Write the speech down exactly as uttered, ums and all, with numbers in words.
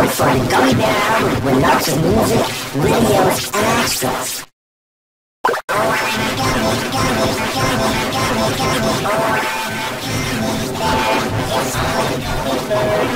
for the Gummy Bear album with lots of music, videos, and extras. Oh,